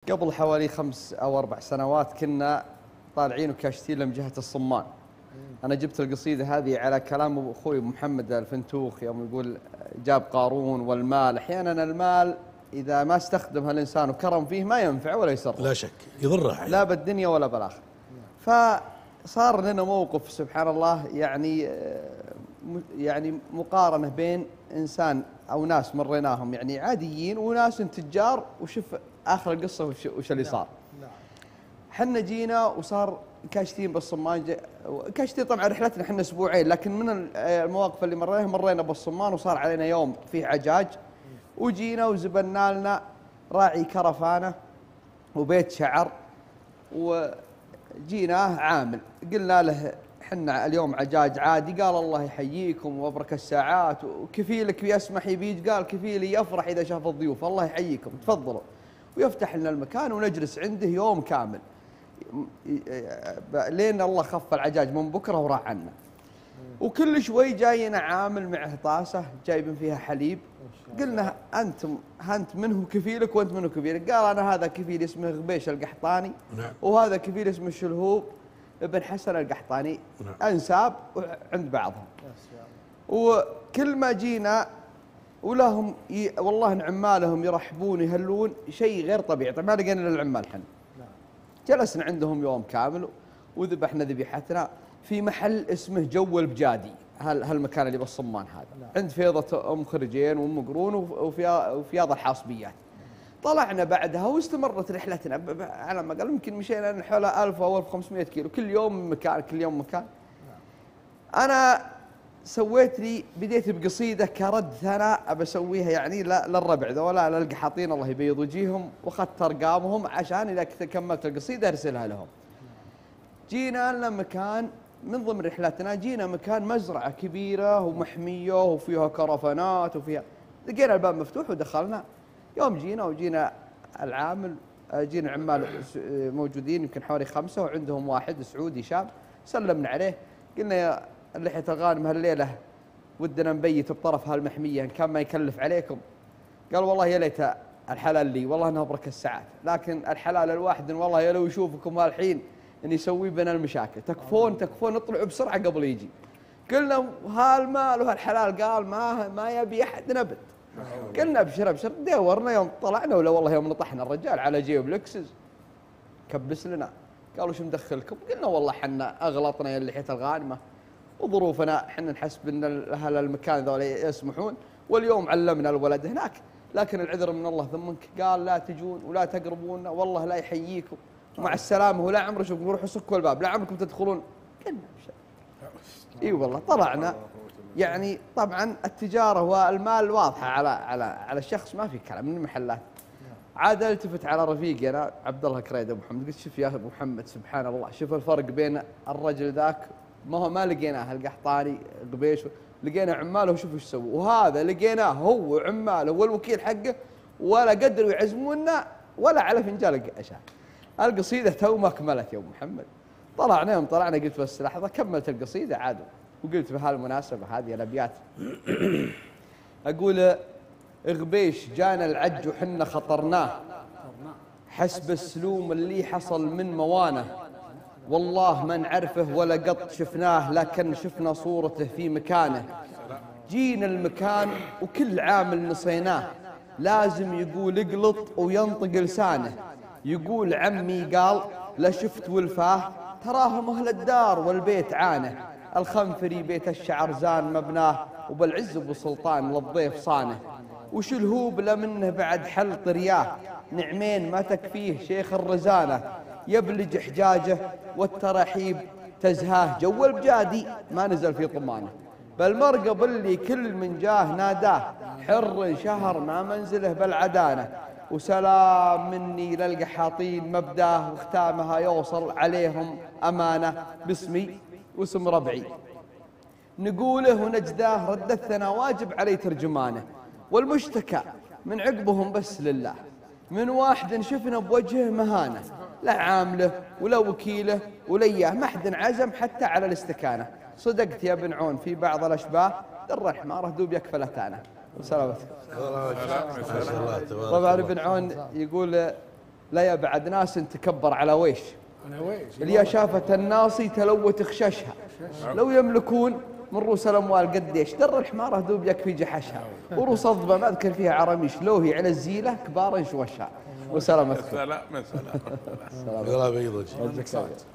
قبل حوالي 5 أو 4 سنوات كنا طالعين وكاشتين من جهة الصمان. أنا جبت القصيدة هذه على كلام أخوي محمد الفنتوخ يوم يقول جاب قارون والمال. أحيانا المال إذا ما استخدمها الإنسان وكرم فيه ما ينفع ولا يسر، لا شك يضره، لا بالدنيا ولا بالآخرة. فصار لنا موقف سبحان الله، يعني مقارنة بين إنسان أو ناس مريناهم يعني عاديين وناس تجار، وشوف آخر القصة وش اللي صار. حنا جينا وصار كاشتين بالصمان. كاشتين طبعا رحلتنا حنا أسبوعين، لكن من المواقف اللي مرينا بالصمان وصار علينا يوم فيه عجاج، وجينا وزبلنا لنا راعي كرفانة وبيت شعر، وجيناه عامل قلنا له حنا اليوم عجاج عادي. قال الله يحييكم وابرك الساعات، وكفيلك يسمح يبيج، قال كفيلي يفرح إذا شاف الضيوف، الله يحييكم تفضلوا، ويفتح لنا المكان ونجلس عنده يوم كامل لين الله خف العجاج من بكرة وراح عنا. وكل شوي جاينا عامل معه طاسة جايبين فيها حليب. قلنا أنت منه كفيلك وأنت منه كفيلك؟ قال أنا هذا كفيل اسمه غبيش القحطاني، وهذا كفيل اسمه الشلهوب ابن حسن القحطاني، أنساب عند بعضهم. وكل ما جينا ولهم والله إن عمالهم يرحبون يهلون شيء غير طبيعي. طبعا ما لقينا إلا العمال حنا. جلسنا عندهم يوم كامل وذبحنا ذبيحتنا في محل اسمه جو البجادي، هالمكان اللي بالصمان هذا، عند فيضة أم خرجين وأم قرون وفياض الحاصبيات. طلعنا بعدها واستمرت رحلتنا على ما قال يمكن مشينا حول 1000 أو 1500 كيلو، كل يوم مكان كل يوم مكان. أنا سويت لي بديت بقصيدة كرد ثناء أبى أسويها يعني للربع ذولا للقحاطين الله يبيض وجيههم، وأخذت أرقامهم عشان إذا كملت القصيدة أرسلها لهم. جينا لنا مكان من ضمن رحلتنا، جينا مكان مزرعة كبيرة ومحمية وفيها كرفانات وفيها، لقينا الباب مفتوح ودخلنا. يوم جينا العامل، جينا عمال موجودين يمكن حوالي 5، وعندهم واحد سعودي شاب. سلمنا عليه قلنا يا اللحية الغانم هالليلة ودنا نبيت بطرف هالمحمية إن كان ما يكلف عليكم. قال والله يا ليت الحلال لي، والله انها بركة الساعات، لكن الحلال الواحد والله يا لو يشوفكم هالحين ان يسوي بنا المشاكل، تكفون اطلعوا بسرعة قبل يجي. قلنا هالمال وهالحلال، قال ما يبي احد نبت. قلنا ابشر دورنا. يوم طلعنا ولا والله يوم نطحنا الرجال على جيب لكسس كبس لنا. قالوا شو مدخلكم؟ قلنا والله حنا اغلطنا يا اللحية الغانمة وظروفنا، حنا نحسب ان اهل المكان ذولا يسمحون، واليوم علمنا الولد هناك، لكن العذر من الله ثمنك. قال لا تجون ولا تقربون، والله لا يحييكم مع السلامة، ولا عمر شوف نروح سكوا الباب لا عمركم تدخلون. قلنا ابشر. اي والله طلعنا. يعني طبعا التجارة والمال واضحة على الشخص، ما في كلام من المحلات. عاد التفت على رفيقي انا عبد الله كريد ابو محمد، قلت شوف يا ابو محمد سبحان الله، شوف الفرق بين الرجل ذاك ما لقيناه القحطاني قبيش، لقينا عماله وشوف ايش سووا، وهذا لقيناه هو وعماله والوكيل حقه ولا قدروا يعزمونا ولا على فنجان عشاء. القصيدة تو ما كملت يا ابو محمد. طلعنا قلت بس لحظة، كملت القصيدة عادوا، وقلت بهالمناسبة هذه الأبيات أقول غبيش جانا العج وحنا خطرناه، حسب السلوم اللي حصل من موانه، والله ما نعرفه ولا قط شفناه، لكن شفنا صورته في مكانه. جينا المكان وكل عامل نصيناه، لازم يقول اقلط وينطق لسانه. يقول عمي قال لا شفت ولفاه، تراهم أهل الدار والبيت عانه. الخنفري بيت الشعر زان مبناه، وبالعز وبالسلطان للضيف صانه. وشلهوب لمنه بعد حل طرياه، نعمين ما تكفيه شيخ الرزانة. يبلج حجاجه والترحيب تزهاه، جو البجادي ما نزل في طمانه. بالمرقب اللي كل من جاه ناداه، حر شهر ما منزله بالعدانة. وسلام مني للقحاطين مبداه، وختامها يوصل عليهم أمانة. باسمي واسم ربعي نقوله ونجداه، رد الثنا واجب علي ترجمانه. والمشتكى من عقبهم بس لله، من واحد شفنا بوجهه مهانة، لا عامله ولا وكيله ولا اياه، ما حد عزم حتى على الاستكانة. صدقت يا بن عون في بعض الأشباه، در الحمارة دوب يكفى لتانه. وسلامتك. طبعا ابن عون يقول لا يا بعد ناس تكبر على ويش. أنا ويش اللي شافت الناصي تلوت خششها. لو يملكون من رؤوس الأموال قديش در الحمارة دوب يكفي جحشها. وروس الضبا ما أذكر فيها عرميش لوهي على الزيلة كبار شوشها. وسلامتكم. سلام. الله يبيضك.